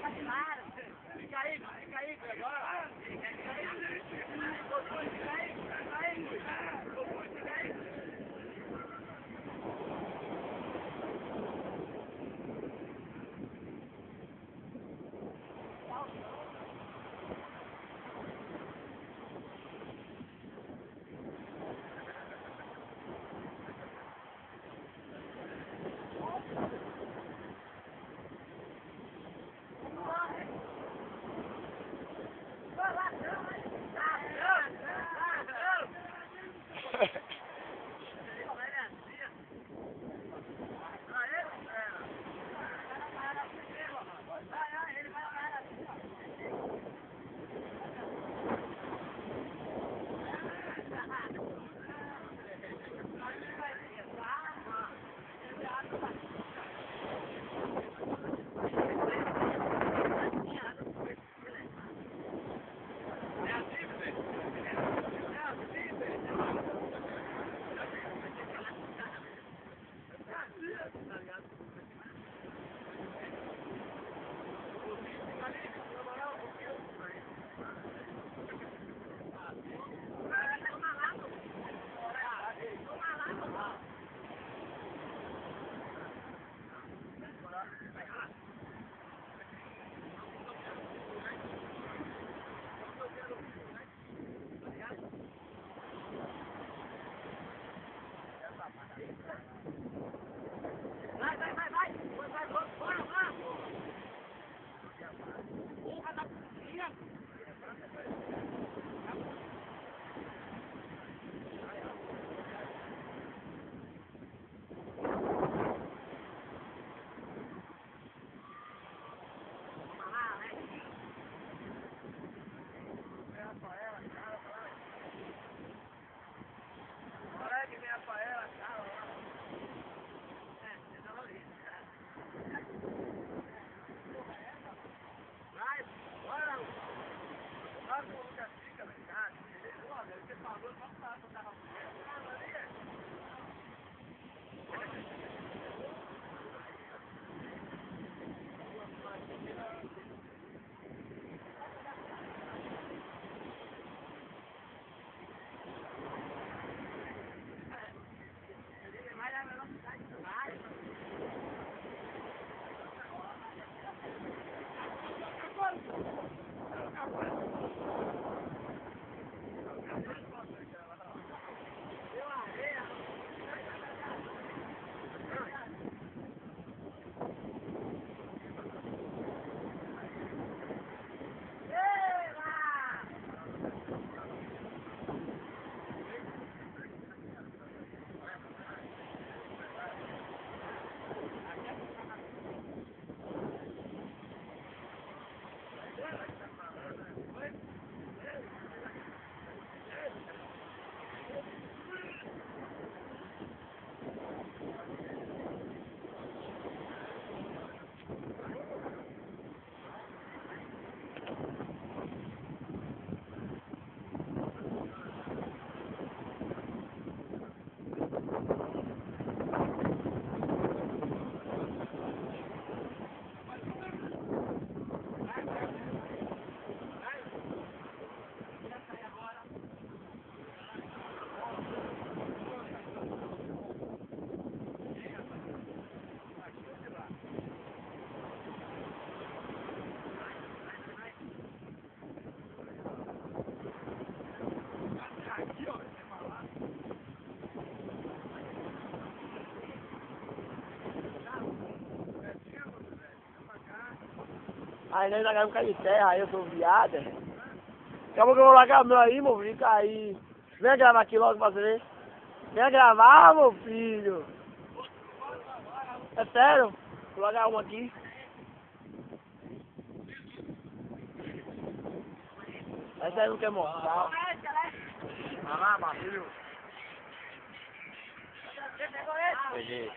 Fica aí, agora. Aí nós largamos cair de terra, aí eu sou viada. Daqui a pouco eu vou largar o meu aí, meu filho, cair. Vem gravar aqui logo pra você ver. Vem gravar, meu filho. É sério? Vou largar uma aqui. Essa aí não quer mostrar. Vai lá, Marcelo. Peguei.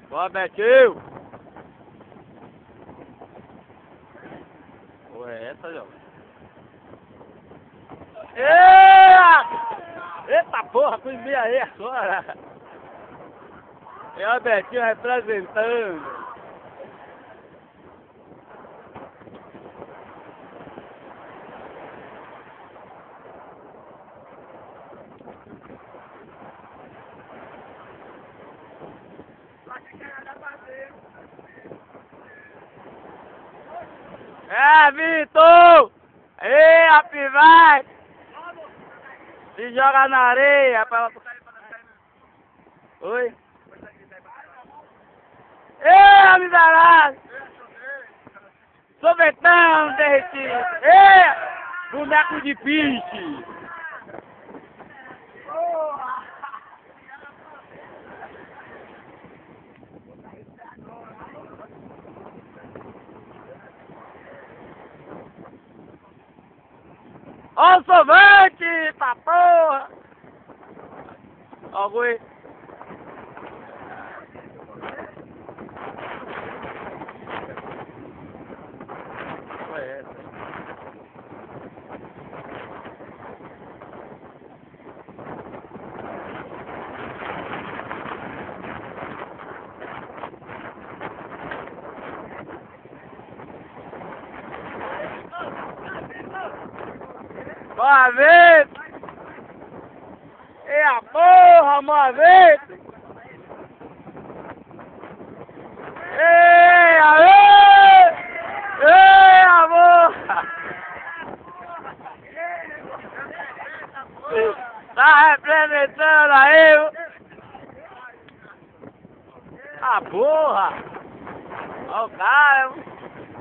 Boa, Betinho. Ué, essa, João. Eita porra, fui ver aí agora. É o Betinho representando. É, Vitor! Ei, a pivete! Se joga na areia pra... Oi? Ei, miserável! Sorvetão derretido! Ei! Boneco de piche! Ó o sorvete, tá porra! Ó o goi. Olha essa. Uma vez! E a porra, uma vez! Ei, aê! Ei, amor! Tá representando aí! A porra! Olha o cara!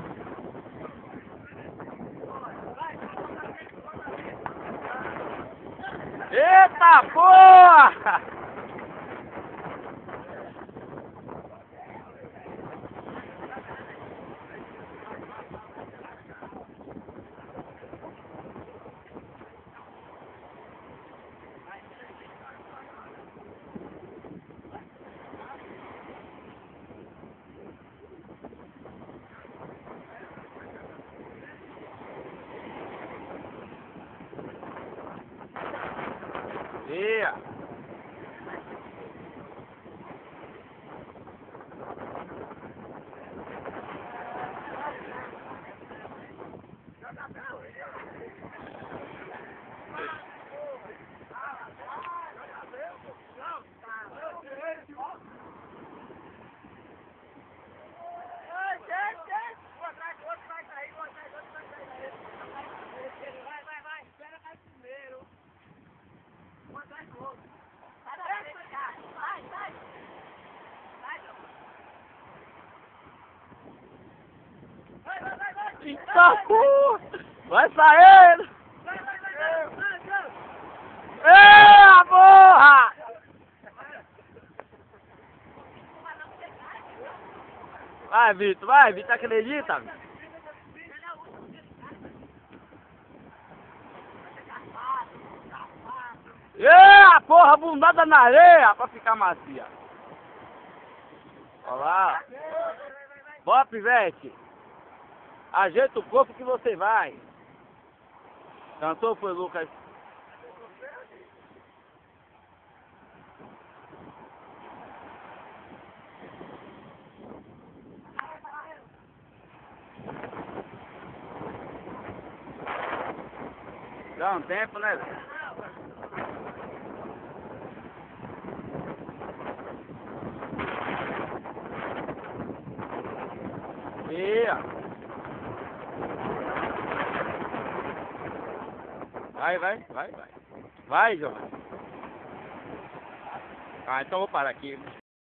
Eita porra! Yeah. Eita porra! Vai saindo! Ei, porra! Vai, Vitor, acredita? Ei, porra, bundada na areia pra ficar macia. Olha lá. Bora, pivete. Ajeita o corpo que você vai. Cantou, foi, Lucas? Dá um tempo, né? Yeah. Vai. Vai, João. Ah, então vou parar aqui.